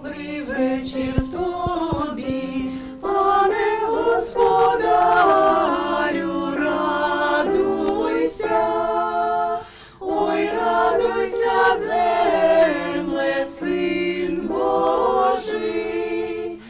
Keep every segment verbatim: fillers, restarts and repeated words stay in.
Добрий вечір тобі, пане господарю, радуйся, ой, радуйся, земле, син Божий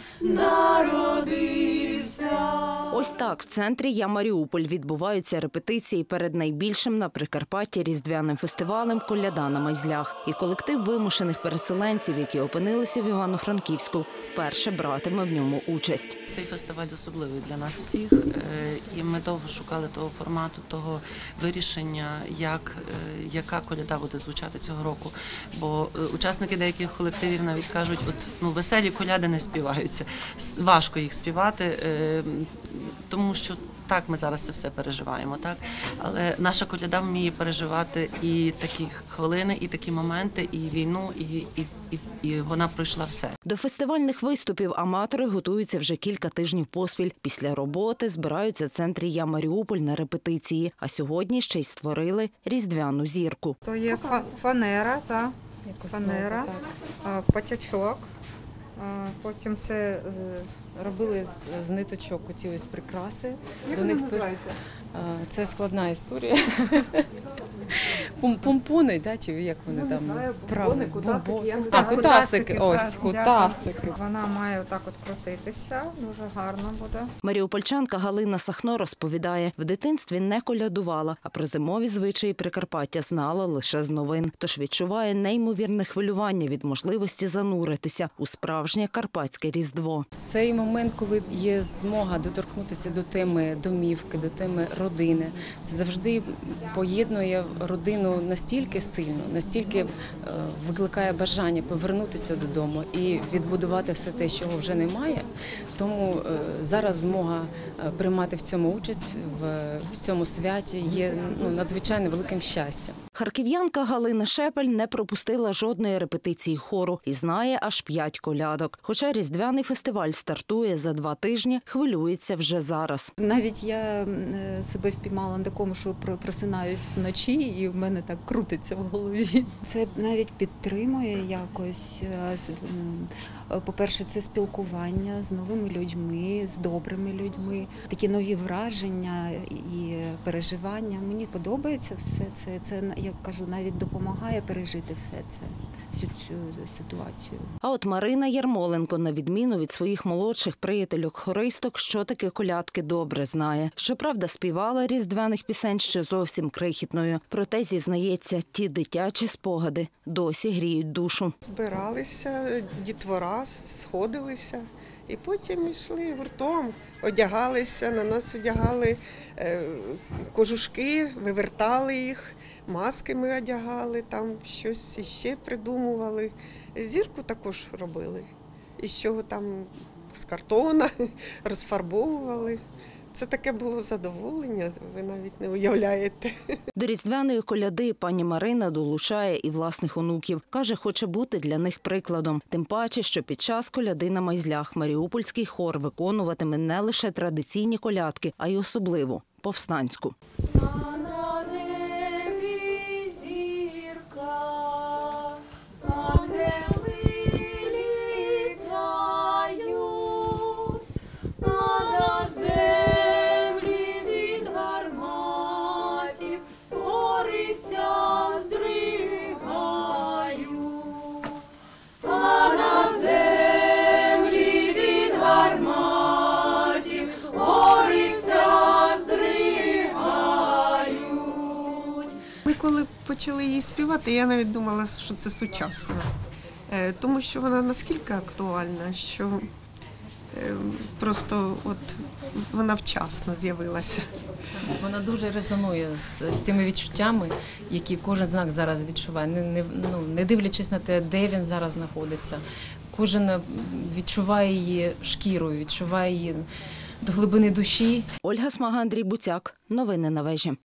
народився. Ось так в центрі «Я Маріуполь» відбуваються репетиції перед найбільшим на Прикарпатті різдвяним фестивалем «Коляда на Майзлях». І колектив вимушених переселенців, які опинилися в Івано-Франківську, вперше братиме в ньому участь. Цей фестиваль особливий для нас всіх, і ми довго шукали того формату, того вирішення, як, яка коляда буде звучати цього року. Бо учасники деяких колективів навіть кажуть, от, ну, веселі коляди не співаються, важко їх співати, тому що так, ми зараз це все переживаємо, так? Але наша коляда вміє переживати і такі хвилини, і такі моменти, і війну, і, і, і, і вона пройшла все. До фестивальних виступів аматори готуються вже кілька тижнів поспіль. Після роботи збираються в центрі «Я Маріуполь» на репетиції, а сьогодні ще й створили різдвяну зірку. То є фанера, та, фанера, патячок, потім це робили з, з ниточок оці ось прикраси. Як До них називається? Це складна історія. Помпони, да, чи як вони ну, там? Помпони, кутасики. Я не так, знаю. кутасики, ось, кутасики. Вона має отак от крутитися, дуже гарно буде. Маріупольчанка Галина Сахно розповідає, в дитинстві не колядувала, а про зимові звичаї Прикарпаття знала лише з новин. Тож відчуває неймовірне хвилювання від можливості зануритися у справжнє карпатське Різдво. Цей момент, коли є змога доторкнутися до теми домівки, до теми родини, це завжди поєднує родину настільки сильно, настільки викликає бажання повернутися додому і відбудувати все те, чого вже немає. Тому зараз змога приймати в цьому участь, в цьому святі є ну, надзвичайно великим щастям. Харків'янка Галина Шепель не пропустила жодної репетиції хору і знає аж п'ять колядок. Хоча різдвяний фестиваль стартує за два тижні, хвилюється вже зараз. Навіть я себе впіймала на такому, що просинаюсь вночі і в мене так крутиться в голові. Це навіть підтримує якось. По-перше, це спілкування з новими людьми, з добрими людьми, такі нові враження і переживання. Мені подобається все це. Це, як кажу, навіть допомагає пережити все це, всю цю ситуацію. А от Марина Ярмоленко, на відміну від своїх молодших приятелюк-хористок, що таке колядки добре знає. Щоправда, співала різдвяних пісень ще зовсім крихітною. Проте, зізнається, ті дитячі спогади досі гріють душу. Збиралися, дітвора, сходилися і потім йшли гуртом, одягалися, на нас одягали кожушки, вивертали їх, маски ми одягали, там щось іще придумували. Зірку також робили, із чого там з картона розфарбовували. Це таке було задоволення, ви навіть не уявляєте. До різдвяної коляди пані Марина долучає і власних онуків. Каже, хоче бути для них прикладом. Тим паче, що під час коляди на Майзлях маріупольський хор виконуватиме не лише традиційні колядки, а й особливу – повстанську. Коли почали її співати, я навіть думала, що це сучасно, тому що вона наскільки актуальна, що просто от вона вчасно з'явилася. Вона дуже резонує з, з тими відчуттями, які кожен з нас зараз відчуває, не, не, ну, не дивлячись на те, де він зараз знаходиться. Кожен відчуває її шкірою, відчуває її до глибини душі. Ольга Смага, Андрій Буцяк. Новини на вежі.